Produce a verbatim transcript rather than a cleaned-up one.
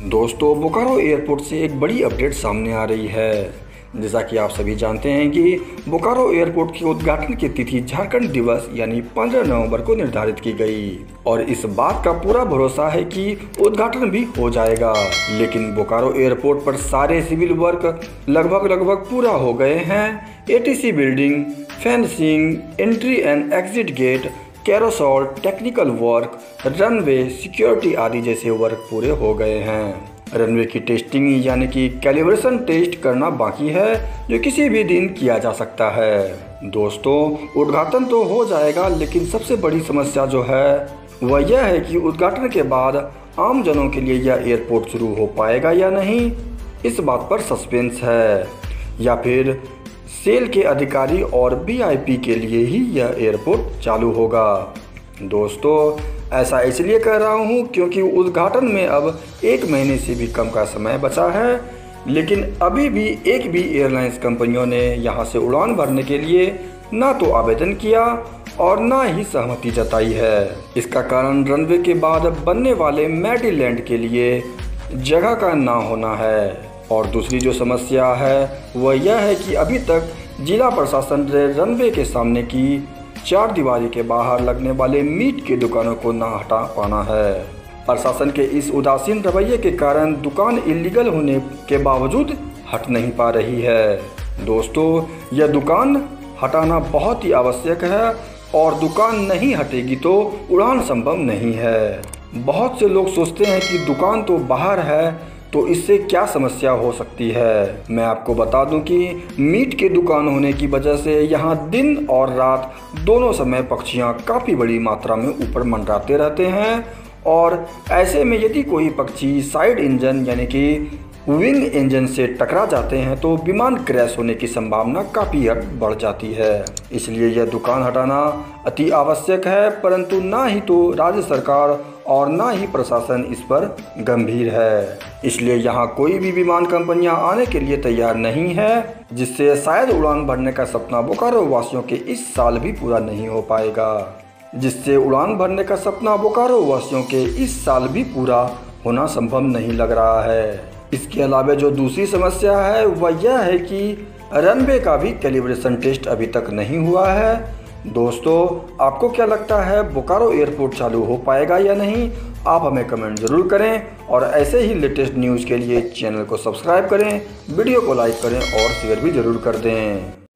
दोस्तों, बोकारो एयरपोर्ट से एक बड़ी अपडेट सामने आ रही है। जैसा कि आप सभी जानते हैं कि बोकारो एयरपोर्ट के उद्घाटन की तिथि झारखंड दिवस यानी पंद्रह नवंबर को निर्धारित की गई और इस बात का पूरा भरोसा है कि उद्घाटन भी हो जाएगा। लेकिन बोकारो एयरपोर्ट पर सारे सिविल वर्क लगभग लगभग पूरा हो गए हैं। ATC building, fencing, entry and exit gate, carousel, technical work, runway, security आदि जैसे वर्क पूरे हो गए हैं। रनवे की टेस्टिंग यानी कि कैलिब्रेशन टेस्ट करना बाकी है, जो किसी भी दिन किया जा सकता है। दोस्तों, उद्घाटन तो हो जाएगा, लेकिन सबसे बड़ी समस्या जो है वह यह है कि उद्घाटन के बाद आम जनों के लिए यह एयरपोर्ट शुरू हो पाएगा या नहीं, इस बात पर सस्पेंस है। या फिर सेल के अधिकारी और वीआईपी के लिए ही यह एयरपोर्ट चालू होगा। दोस्तों, ऐसा इसलिए कह रहा हूँ क्योंकि उद्घाटन में अब एक महीने से भी कम का समय बचा है, लेकिन अभी भी एक भी एयरलाइंस कंपनियों ने यहाँ से उड़ान भरने के लिए ना तो आवेदन किया और ना ही सहमति जताई है। इसका कारण रनवे के बाद बनने वाले मेडीलैंड के लिए जगह का ना होना है। और दूसरी जो समस्या है वह यह है कि अभी तक जिला प्रशासन ने रनवे के सामने की चार दीवारी के बाहर लगने वाले मीट की दुकानों को ना हटा पाना है। प्रशासन के इस उदासीन रवैये के कारण दुकान इलीगल होने के बावजूद हट नहीं पा रही है। दोस्तों, यह दुकान हटाना बहुत ही आवश्यक है और दुकान नहीं हटेगी तो उड़ान संभव नहीं है। बहुत से लोग सोचते हैं कि दुकान तो बाहर है तो इससे क्या समस्या हो सकती है। मैं आपको बता दूं कि मीट की दुकान होने की वजह से यहाँ दिन और रात दोनों समय पक्षियाँ काफ़ी बड़ी मात्रा में ऊपर मंडराते रहते हैं और ऐसे में यदि कोई पक्षी साइड इंजन यानी कि विंग इंजन से टकरा जाते हैं तो विमान क्रैश होने की संभावना काफ़ी हद बढ़ जाती है। इसलिए यह दुकान हटाना अति आवश्यक है, परंतु ना ही तो राज्य सरकार और ना ही प्रशासन इस पर गंभीर है। इसलिए यहाँ कोई भी विमान कंपनियां आने के लिए तैयार नहीं है, जिससे शायद उड़ान भरने का सपना बोकारो वासियों के इस साल भी पूरा नहीं हो पाएगा जिससे उड़ान भरने का सपना बोकारो वासियों के इस साल भी पूरा होना संभव नहीं लग रहा है। इसके अलावा जो दूसरी समस्या है वह यह है कि रनवे का भी कैलिब्रेशन टेस्ट अभी तक नहीं हुआ है। दोस्तों, आपको क्या लगता है, बोकारो एयरपोर्ट चालू हो पाएगा या नहीं? आप हमें कमेंट ज़रूर करें और ऐसे ही लेटेस्ट न्यूज़ के लिए चैनल को सब्सक्राइब करें, वीडियो को लाइक करें और शेयर भी ज़रूर कर दें।